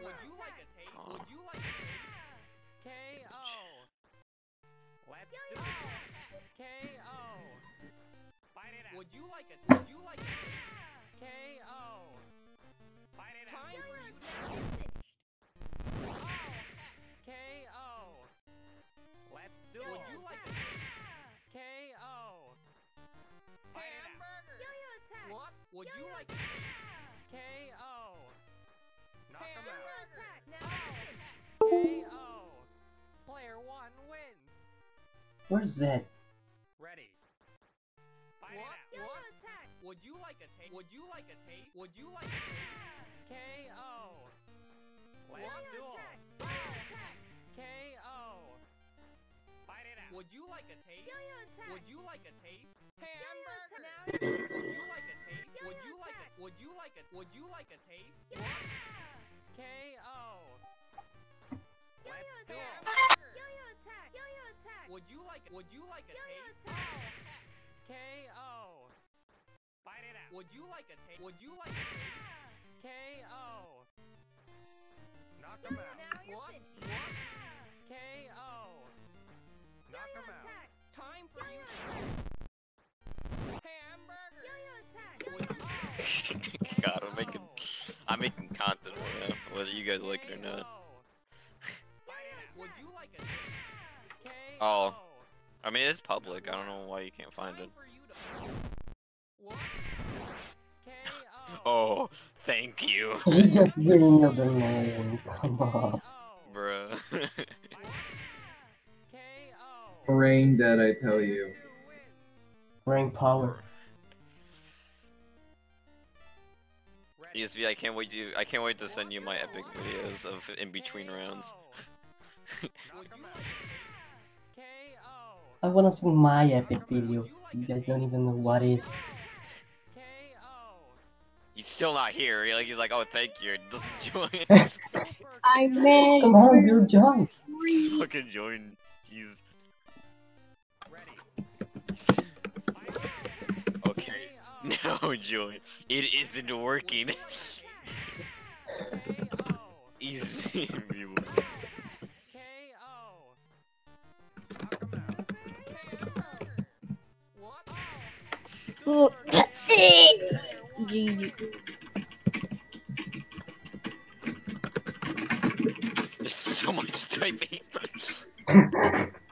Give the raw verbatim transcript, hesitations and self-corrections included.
Would you like a taste? Oh. Would you like a taste? K O. Let's do it. K O. Fight it out. Would you like a? Would you like a taste? K O. Fight it out. Time for you now. K O. Let's do it. Would you like a taste? K O. Hamburger. Yo-yo attack. What? Would you Yo-yo like a taste? K O. Knock him out. Attack now. K O. Player one wins. Where's Zed? Ready. Fight What? it out. Yo-yo What? attack. Would you like a taste? Would you like a taste? Would you like a taste? K O. Let's Yo-yo do attack. it. Yo-yo attack. K O. Fight it out. Would you like a taste? Yo-yo attack. Would you like a taste? Yo-yo Hamburger. attack. Would you like a taste? Would Yo-yo you like a? attack. Would you like a? Would you like a taste? Yo-yo K O. Yo-yo Let's do attack. it. Yo-yo attack. Yo-yo attack. Would you like? Would you like a Yo-yo taste? attack. K O. Fight it out. Would you like a taste? Would you like a taste? K O. Knock him out. Now you're What? finished. What? K O. Knock Yo-yo him out. attack. Time for Yo-yo you. attack. Hamburger. Yo-yo attack. Would Yo-yo you attack. God, I'm making, I'm making content right now, whether you guys like it or not. Fight it out. Would you like a taste? K O. Oh. I mean, it's public. I don't know why you can't find it. Time for you to- What? K O. Oh, thank you, He just didn't know the name. Come on. bruh. K O. Brain dead, I tell you. Brain power. Ready. E S V, I can't wait to, I can't wait to send you my epic videos of in between rounds. Would you like a taste? K O. I wanna see my epic video. You guys don't even know what is. K O. He's still not here. He, like he's like, oh, thank you. He doesn't join. I made Come on, dude, join. He's fucking join. He's Ready. okay. No, join. It isn't working. K O. He's K O. Knock him out. Hamburger. What? G G. There's so much typing.